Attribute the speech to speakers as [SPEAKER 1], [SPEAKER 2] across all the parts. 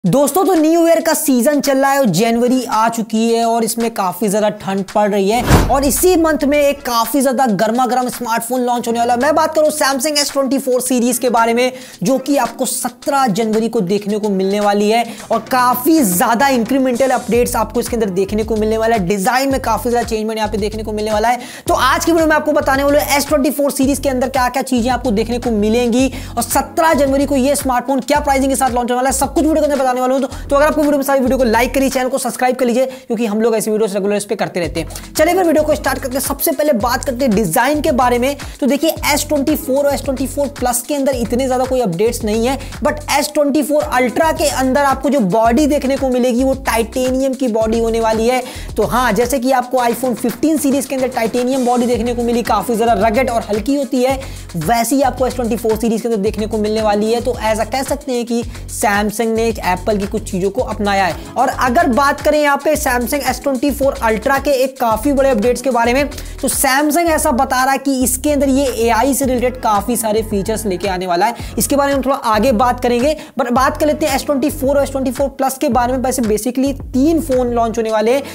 [SPEAKER 1] दोस्तों तो new year का सीजन चल रहा है और जनवरी आ चुकी है और इसमें काफी ज्यादा ठंड पड़ रही है और इसी मंथ में एक काफी ज्यादा गर्मा गर्म स्मार्टफोन लॉन्च होने वाला है। मैं बात करूं सैमसंग S24 सीरीज के बारे में, जो कि आपको 17 जनवरी को देखने को मिलने वाली है और काफी ज्यादा इंक्रीमेंटल अपडेट्स आपको इसके अंदर देखने को मिलने वाला है। डिजाइन में काफी ज्यादा चेंजमेंट यहाँ पे देखने को मिलने वाला है। तो आज की वीडियो में आपको बताने वाले S24 सीरीज के अंदर क्या क्या चीजें आपको देखने को मिलेंगी और 17 जनवरी को ये स्मार्टफोन क्या प्राइसिंग के साथ लॉन्च होने वाला है, सब कुछ वीडियो के अंदर वालों तो अगर आपको वीडियो में सारी वीडियो को लाइक करिए, चैनल को सब्सक्राइब कर लीजिए, क्योंकि हम लोग ऐसी वीडियोस रेगुलर इस पे करते रहते हैं। चलिए फिर वीडियो को स्टार्ट करते हैं। सबसे पहले बात करते हैं डिजाइन के बारे में। तो देखिए S24 और S24 प्लस के अंदर इतने ज्यादा कोई अपडेट्स नहीं है, बट S24 अल्ट्रा के अंदर आपको जो बॉडी देखने को मिलेगी वो टाइटेनियम की बॉडी होने वाली है। तो हाँ, जैसे कि आपको आईफोन 15 सीरीज के अंदर टाइटेनियम बॉडी देखने को मिली, काफी ज्यादा रगड और हल्की होती है, वैसे ही आपको S24 सीरीज के अंदर देखने को मिलने वाली है। तो ऐसा कह सकते हैं कि सैमसंग ने एप्पल की कुछ चीजों को अपनाया है। और अगर बात करें यहाँ पे सैमसंग S24 अल्ट्रा के एक काफी बड़े अपडेट्स के बारे में, तो सैमसंग ऐसा बता रहा है कि इसके अंदर ये AI से रिलेटेड काफी सारे फीचर्स लेके आने वाला है। इसके बारे में हम थोड़ा आगे बात करेंगे, बट बात कर लेते हैं S24 और S24 प्लस के बारे में। वैसे बेसिकली 3 फोन लॉन्च होने वाले हैं,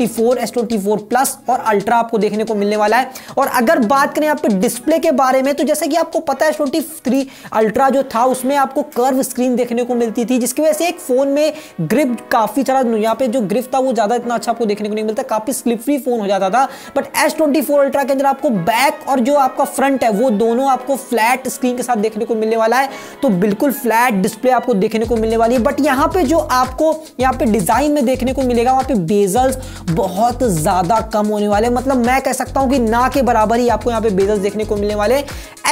[SPEAKER 1] S24 प्लस और अल्ट्रा आपको देखने को मिलने वाला है। और अगर बात करें यहाँ पे डिस्प्ले के बारे में, तो जैसे कि आपको पता है S23 अल्ट्रा जो था उसमें आपको कर्व स्क्रीन देखने को मिलती थी, जिसकी वजह से एक फोन में ग्रिप काफी सारा, यहाँ पे जो ग्रिप था वो ज्यादा इतना अच्छा आपको देखने को नहीं मिलता, काफी स्लिप फ्री फोन हो जाता था। बट S24 अल्ट्रा के अंदर आपको बैक और जो आपका फ्रंट है वो दोनों आपको फ्लैट स्क्रीन के साथ देखने को मिलने वाला है। तो बिल्कुल फ्लैट डिस्प्ले आपको देखने को मिलने वाली है। बट यहाँ पे जो आपको यहाँ पे डिजाइन में देखने को मिलेगा, वहां पे बेजल्स बहुत ज्यादा कम होने वाले, मतलब मैं कह सकता हूं कि ना के बराबर ही आपको यहाँ पे बेजल्स देखने को मिलने वाले।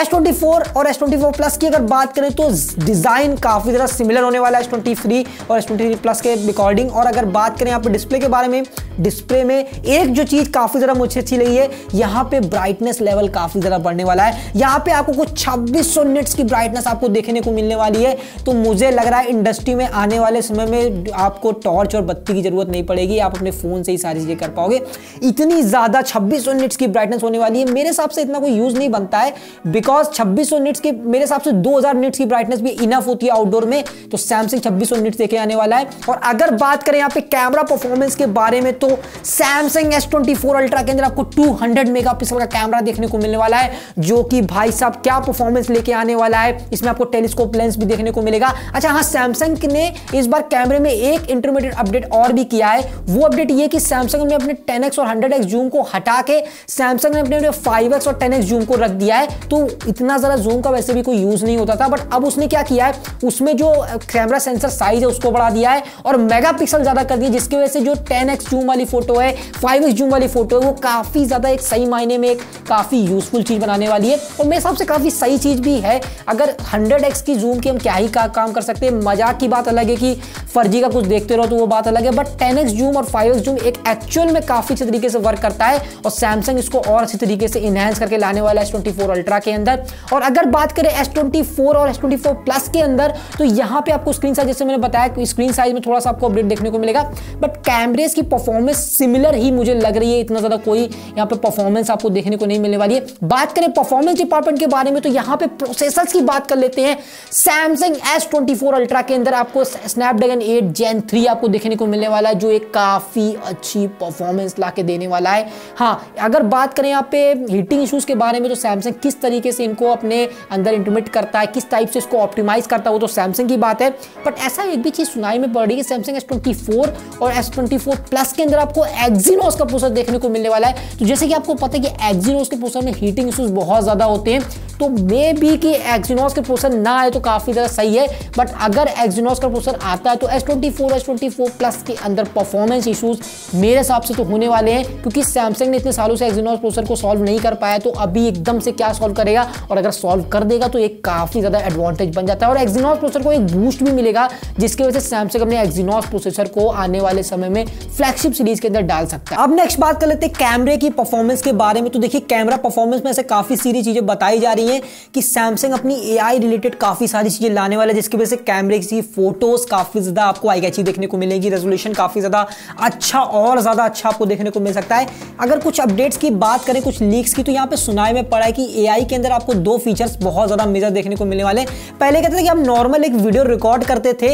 [SPEAKER 1] S24 और S24 प्लस की अगर बात करें तो डिजाइन काफी ज्यादा सिमिलर होने वाला है S23 और S23 प्लस के अकॉर्डिंग। और अगर बात करें यहाँ पे डिस्प्ले के बारे में, डिस्प्ले में एक जो चीज काफी ज्यादा मुझे अच्छी लगी है, यहाँ पे ब्राइटनेस लेवल काफी ज्यादा बढ़ने वाला है। यहाँ पे आपको कुछ 2600 निट्स की ब्राइटनेस आपको देखने को मिलने वाली है। तो मुझे लग रहा है इंडस्ट्री में आने वाले समय में आपको टॉर्च और बत्ती की जरूरत नहीं पड़ेगी, आप अपने फोन से ही सारी चीजें कर पाओगे। इतनी ज्यादा 2600 निट्स की ब्राइटनेस होने वाली है। मेरे हिसाब से इतना कोई यूज नहीं बनता है, बिकॉज 2600 निट्स की, मेरे हिसाब से 2000 निट्स की ब्राइटनेस भी इनफ होती है आउटडोर में। तो सैमसंग 2600 निट्स देके आने वाला है। और अगर बात करें यहाँ पे कैमरा परफॉर्मेंस के बारे में, तो सैमसंग S24 अल्ट्रा के अंदर आपको 200 मेगापिक्सल का कैमरा देखने को मिलने वाला है, जो कि भाई साहब क्या परफॉर्मेंस लेके आने वाला है। इसमें आपको टेलीस्कोप लेंस भी देखने को मिलेगा। अच्छा हाँ, सैमसंग ने इस बार कैमरे में एक इंटरमीडिएट अपडेट और भी किया है। वो अपडेट ये कि सैमसंग ने अपने 10x और 100x जूम को हटा के सैमसंग ने अपने 5x और 10x जूम को रख दिया है। तो इतना ज्यादा जूम का वैसे भी कोई यूज नहीं होता था, बट अब उसने क्या किया है, उसमें जो कैमरा सेंसर साइज है उसको बढ़ा दिया है और मेगापिक्सल ज्यादा कर दिया, जिसकी वजह से जो 10x जूम वाली फोटो है, 5x जूम वाली फोटो है, वो काफी ज्यादा एक सही मायने में एक काफी यूजफुल चीज बनाने वाली है। और मेरे हिसाब से काफी सही चीज भी है। अगर 100x की जूम की हम क्या ही काम कर सकते हैं, मजाक की बात अलग है कि फर्जी का कुछ देखते रहो तो वो बात अलग है, बट 10x जूम और 5x जूम एक एक्चुअल में काफी अच्छे तरीके से वर्क करता है और सैमसंग इसको और अच्छी तरीके से इनहैंस करके लाने वाला है S24 अल्ट्रा के अंदर। और अगर बात करें S24 और S24 प्लस के अंदर, तो यहाँ पे आपको स्क्रीन साइज, जैसे मैंने बताया कि स्क्रीन साइज में थोड़ा सा आपको अपडेट देखने को मिलेगा, बट कैमरेज की परफॉर्मेंस सिमिलर ही मुझे लग रही है। इतना ज्यादा कोई यहाँ पे परफॉर्मेंस आपको देखने को नहीं मिलने वाली है। बात करें परफॉर्मेंस डिपार्टमेंट के बारे में, तो यहाँ पे प्रोसेसर्स की बात कर लेते हैं। सैमसंग S24 अल्ट्रा के अंदर आपको स्नैपड्रैगन 8 Gen 3 आपको देखने को मिलने वाला है, जो एक काफी अच्छी परफॉर्मेंस लाके देने वाला है। हाँ, अगर बात करें यहाँ पे हीटिंग इश्यूज के बारे में, तो सैमसंग किस तरीके से इनको अपने अंदर इंटीग्रेट करता है, किस टाइप से इसको ऑप्टिमाइज करता है, वो तो सैमसंग की बात है। बट ऐसा एक भी चीज सुनाई में पड़ रही है कि सैमसंग S24 और S24 प्लस के अंदर आपको एक्सिनोस का प्रोसेसर देखने को मिलने वाला है। तो जैसे कि आपको पता है कि एक्सिनोस के प्रोसेसर में हीटिंग इश्यूज बहुत ज्यादा होते हैं, तो मे बी कि एक्सिनोस के प्रोसेसर ना आए तो काफी ज्यादा सही है। बट अगर एक्सिनोस का प्रोसेसर आता है तो S24 प्लस के अंदर परफॉर्मेंस इश्यूज मेरे हिसाब से तो होने वाले हैं, क्योंकि सैमसंग ने इतने सालों से एक्सिनोस प्रोसेसर को सॉल्व नहीं कर पाया, तो अभी एकदम से क्या सॉल्व करेगा, और अगर सॉल्व कर देगा तो एक काफी ज्यादा एडवांटेज बन जाता है और एक्सिनोस प्रोसेसर को एक बूस्ट भी मिलेगा, जिसकी वजह से सैमसंग अपने एक्सिनोस प्रोसेसर को आने वाले समय में फ्लैगशिप सीरीज के अंदर डाल सकता है। अब नेक्स्ट बात कर लेते हैं कैमरे की परफॉर्मेंस के बारे में। तो देखिए, कैमरा परफॉर्मेंस में से काफी सारी चीजें बताई जा रही हैं कि सैमसंग अपनी AI रिलेटेड काफी सारी चीजें लाने वाला है, जिसकी वजह से कैमरे की फोटोज काफी ज्यादा आपको आई कैची देखने को मिलेगी, रेजोल्यूशन काफी ज्यादा अच्छा और ज्यादा अच्छा आपको देखने को मिल सकता है। अगर कुछ अपडेट्स की बात करें, कुछ लीक्स की, तो यहाँ पे सुनाई में पड़ा है कि AI के अंदर आपको 2 फीचर्स बहुत ज्यादा मेजर देखने को मिलने वाले। पहले कहते थे कि हम नॉर्मल एक वीडियो रिकॉर्ड करते थे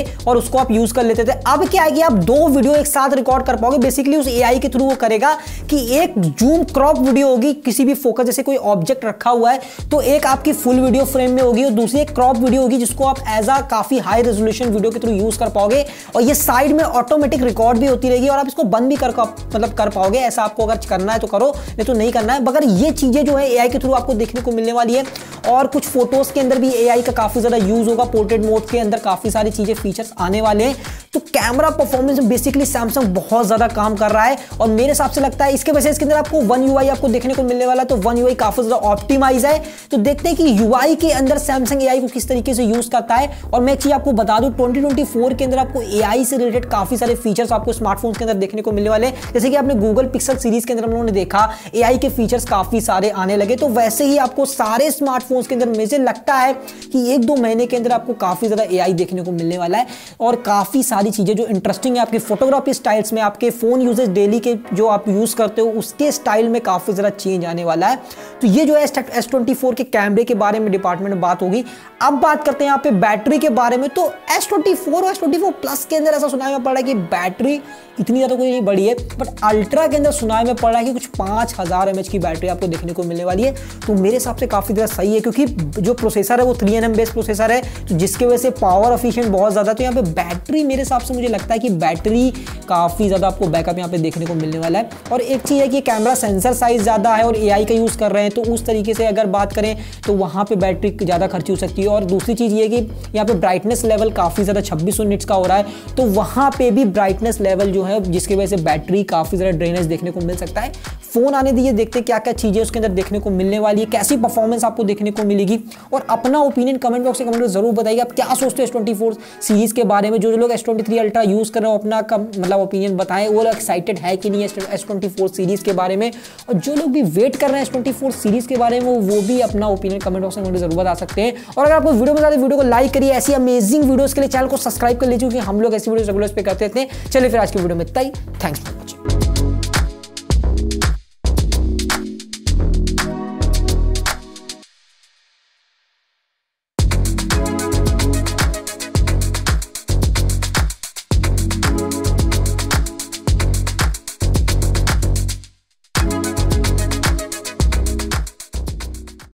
[SPEAKER 1] और उसको आप यूज कर लेते थे। अब क्या है कि आप 2 वीडियो एक साथ रिकॉर्ड कर पाओगे। बेसिकली उस एआई के थ्रू वो करेगा कि एक जूम क्रॉप वीडियो होगी, किसी भी फोकस जैसे कोई ऑब्जेक्ट रखा हुआ है तो एक आपकी फुल वीडियो फ्रेम में होगी और दूसरी एक क्रॉप वीडियो होगी जिसको आप एज अ काफी हाई रेजोल्यूशन वीडियो के थ्रू यूज कर पाओगे। और ये साइड में ऑटोमेटिक रिकॉर्ड भी होती रहेगी और आप इसको बंद भी कर पाओगे। ऐसा आपको अगर करना है तो करो, नहीं तो नहीं करना है। मगर ये चीजें जो है एआई के थ्रू आपको देखने को मिलने वाली है। और कुछ फोटोज के अंदर भी एआई का काफी ज्यादा यूज होगा। पोर्ट्रेट मोड के अंदर काफी सारी चीजें फीचर्स आने वाले हैं। तो कैमरा परफॉर्मेंस में बेसिकली सैमसंग बहुत ज्यादा काम कर रहा है और मेरे हिसाब से लगता है इसके वजह से इसके अंदर आपको वन यूआई आपको देखने को मिलने वाला है। तो वन यूआई काफी ज्यादा ऑप्टिमाइज है। तो देखते हैं कि यूआई के अंदर सैमसंग एआई को किस तरीके से यूज करता है। और मैं एक चीज आपको बता दूं, 2024 के अंदर आपको एआई से रिलेटेड काफी सारे फीचर्स आपको स्मार्टफोन्स के अंदर देखने को मिलने वाले हैं। जैसे कि आपने गूगल पिक्सल सीरीज के अंदर हम लोगों ने देखा एआई के फीचर्स काफी सारे आने लगे। तो वैसे ही आपको सारे स्मार्टफोन्स के अंदर मुझे लगता है कि 1-2 महीने के अंदर आपको काफी ज्यादा एआई देखने को मिलने वाला है। और काफी सारी चीजें जो इंटरेस्टिंग है आपकी फोटोग्राफी स्टाइल्स में, आपके फोन यूजेज डेली के जो आप यूज करते हो उसके स्टाइल में काफी ज्यादा चेंज आने वाला है। तो ये जो है S24 के कैमरे के बारे में डिपार्टमेंट में बात होगी। अब बात करते हैं यहाँ पे बैटरी के बारे में। तो S24 और S24 प्लस के अंदर ऐसा सुनाई में पड़ रहा है कि बैटरी इतनी ज्यादा कोई नहीं बढ़ी है, बट अल्ट्रा के अंदर सुनाई में पड़ रहा है कि कुछ 5000 mAh की बैटरी आपको देखने को मिलने वाली है। तो मेरे हिसाब से काफी ज्यादा सही है क्योंकि जो प्रोसेसर है वो 3nm बेस्ड प्रोसेसर है, तो जिसकी वजह से पावर एफिशिएंट बहुत ज्यादा। तो यहाँ पे बैटरी मेरे हिसाब से मुझे लगता है कि बैटरी काफी ज्यादा आपको बैकअप यहाँ पे देखने को मिलने वाला है। और एक चीज है कि कैमरा सेंसर साइज ज्यादा है और एआई का यूज कर रहे हैं, तो उस तरीके से अगर बात करें तो वहां पे बैटरी ज्यादा खर्ची हो सकती है। और दूसरी चीज ये कि यहाँ पे ब्राइटनेस लेवल काफी ज्यादा 2600 निट्स का हो रहा है, तो वहां पे भी ब्राइटनेस लेवल जो है जिसकी वजह से बैटरी काफी ज्यादा ड्रेनेज देखने को मिल सकता है। फोन आने दीजिए, देखते क्या क्या चीजें उसके अंदर देखने को मिलने वाली है, कैसी परफॉर्मेंस आपको देखने को मिलेगी। और अपना ओपिनियन कमेंट बॉक्स में कमेंट में जरूर बताइए आप क्या सोचते हो S24 सीरीज के बारे में। जो लोग S23 अल्ट्रा यूज कर रहे हो अपना मतलब ओपिनियन बताएं, वो लोग एक्साइटेड है कि नहीं है S24 सीरीज के बारे में। और जो लोग भी वेट कर रहे हैं S24 सीरीज के बारे में वो भी अपना ओपिनियन कमेंट बॉक्स में जरूर बता सकते हैं। और अगर आपको वीडियो पसंद आए वीडियो को लाइक करिए। ऐसी अमेजिंग वीडियोस के लिए चैनल को सब्सक्राइब कर लीजिए क्योंकि हम लोग ऐसी वीडियोस रेगुलर पे करते रहते हैं। चलिए फिर आज की वीडियो में इतना ही। थैंक्स।